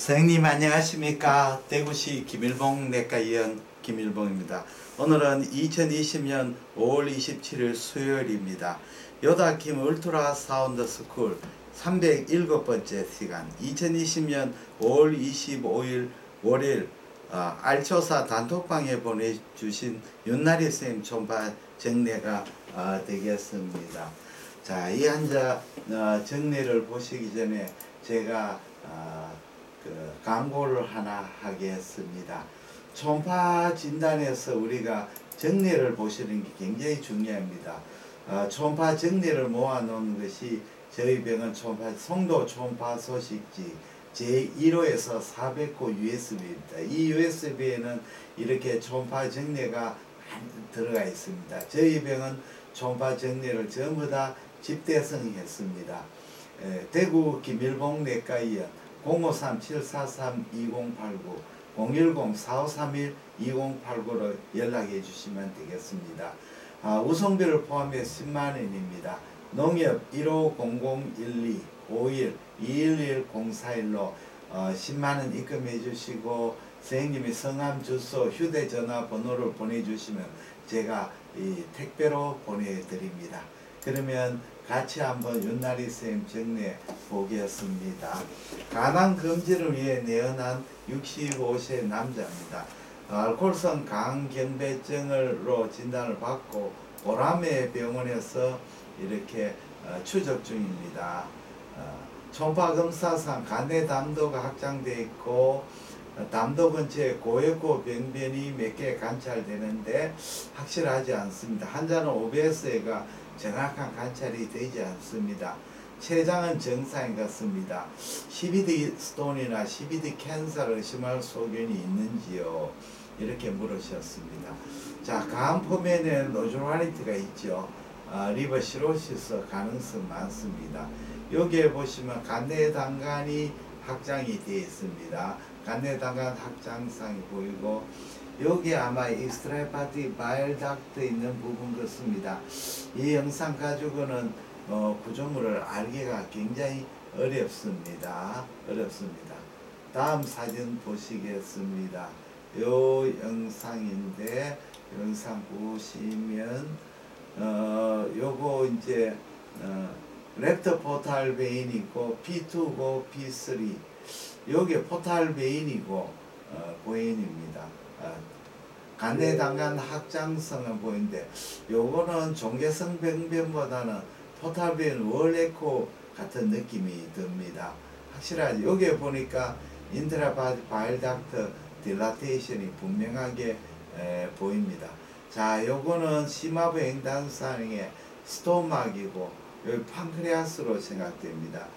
선생님 안녕하십니까. 대구시 김일봉 내과의원 김일봉입니다. 오늘은 2020년 5월 27일 수요일입니다. 요다킴 울트라 사운드 스쿨 307번째 시간 2020년 5월 25일 월요일 알초사 단톡방에 보내주신 윤나리 선생님 총파 정례가 되겠습니다. 자, 이 한자 정례를 보시기 전에 제가 광고를 하나 하겠습니다. 초음파 진단에서 우리가 정례를 보시는 게 굉장히 중요합니다. 초음파 정례를 모아놓은 것이 저희 병원 초음파 송도 초음파 소식지 제1호에서 400호 USB입니다. 이 USB에는 이렇게 초음파 정례가 들어가 있습니다. 저희 병원 초음파 정례를 전부 다 집대성했습니다. 대구 김일봉 내과의원 053-743-2089 010-4531-2089로 연락해 주시면 되겠습니다. 우성비를 포함해 10만원입니다. 농협 1500-1251-211-041로 10만원 입금해 주시고 선생님이 성함, 주소, 휴대전화 번호를 보내주시면 제가 이 택배로 보내드립니다. 그러면 같이 한번 윤나리 선생님 정례 보겠습니다. 간암 검진을 위해 내원한 65세 남자입니다. 알코올성 간경배증으로 진단을 받고 보람의 병원에서 이렇게 추적 중입니다. 초음파 검사상 간내 담도가 확장되어 있고 담도 근처에 고혈구 병변이 몇 개 관찰되는데 확실하지 않습니다. 환자는 OBS가 정확한 관찰이 되지 않습니다. 췌장은 정상인 같습니다. CVD 스톤이나 CVD 캔서를 의심할 소견이 있는지요? 이렇게 물으셨습니다. 자, 간 표면에 노즐화니티가 있죠. 리버 시로시스 가능성 많습니다. 여기에 보시면 간내 단간이 확장이 되어 있습니다. 간내 단간 확장상이 보이고 여기 아마 익스트라헤파틱 바일 닥트 있는 부분 같습니다. 이 영상 가지고는 구조물을 알기가 굉장히 어렵습니다. 다음 사진 보시겠습니다. 요 영상인데 영상 보시면 요거 이제 랩터 포탈 베인이고 P2고 P3 요게 포탈 베인이고 고인입니다. 간내 단간 확장성은 보이는데 요거는 종괴성 병변보다는 포탈벤 월에코 같은 느낌이 듭니다. 확실하지. 여기에 보니까 인트라바일 닥터 딜라테이션이 분명하게 보입니다. 자, 요거는 심화부 횡단상의 스토막이고 여기 판크레아스로 생각됩니다.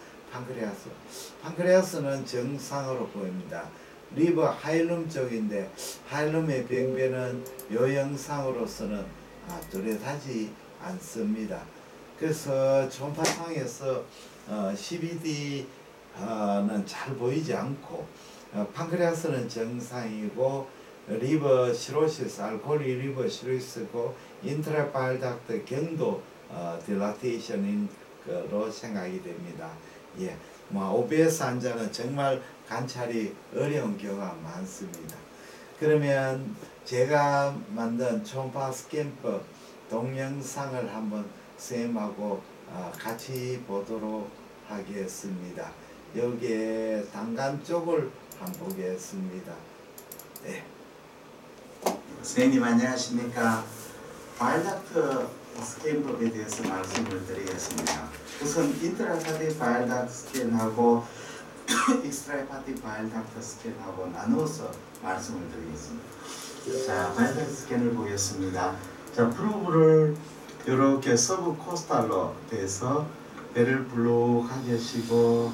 판크레아스는 정상으로 보입니다. 리버 하일룸 쪽인데 하일룸의 병변은 요 영상으로서는 뚜렷하지 않습니다. 그래서 초음파상에서 CVD는 잘 보이지 않고 판크레아스는 정상이고 리버 시로시스, 알코올이 리버 시로시스고 인트라바일 닥터 경도 딜라테이션인 거로 생각이 됩니다. 예, OBS 환자는 정말 관찰이 어려운 경우가 많습니다. 그러면 제가 만든 초음파 스캔법 동영상을 한번 선생님하고 같이 보도록 하겠습니다. 여기에 단간 쪽을 한번 보겠습니다. 네. 선생님 안녕하십니까. 바일닥터 스캔법에 대해서 말씀을 드리겠습니다. 우선 인트라헤파틱 바일 닥터 스캔하고 익스트라헤파틱 바일 닥터 스캔하고 나누어서 말씀을 드리겠습니다. 자, 바일 닥터 스캔을 보겠습니다. 자, 프로브를 이렇게 서브 코스탈로 돼서 배를 불룩하게 하시고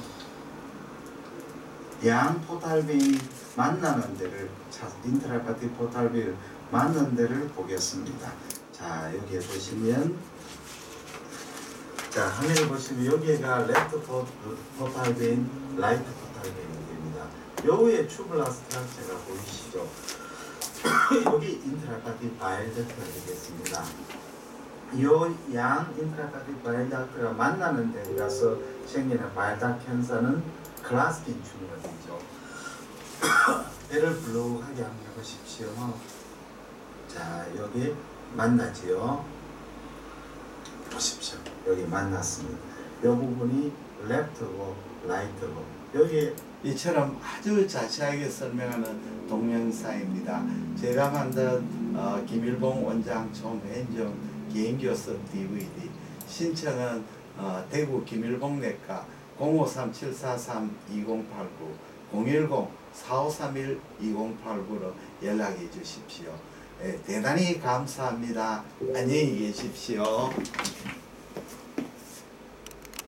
양 포탈빈이 만나는 데를 인트라헤파틱 포탈빈 맞는 데를 보겠습니다. 자, 여기에 보시면 자, 화면을 보시면 여기가 레프트 포탈빈, 라이트 포탈빈입니다. 요의 튜블라 스트럭처가 보이시죠? 여기 인트라헤파틱 바일 닥터가 되겠습니다. 요 양 인트라헤파틱 바일 닥터가 만나는 데 가서 생기는 바일 닥터 캔서는 클라스틴 튜머이죠. 배를 불룩하게 한번 해보십시오. 자, 여기 만나지요. 보십시오. 여기 만났습니다. 이 부분이 left고 right고 여기 이처럼 아주 자세하게 설명하는 동영상입니다. 제가 만든 김일봉 원장 총회전 개인교습 DVD 신청은 대구 김일봉내과 053-743-2089 010-4531-2089로 연락해 주십시오. 대단히 감사합니다. 안녕히 계십시오.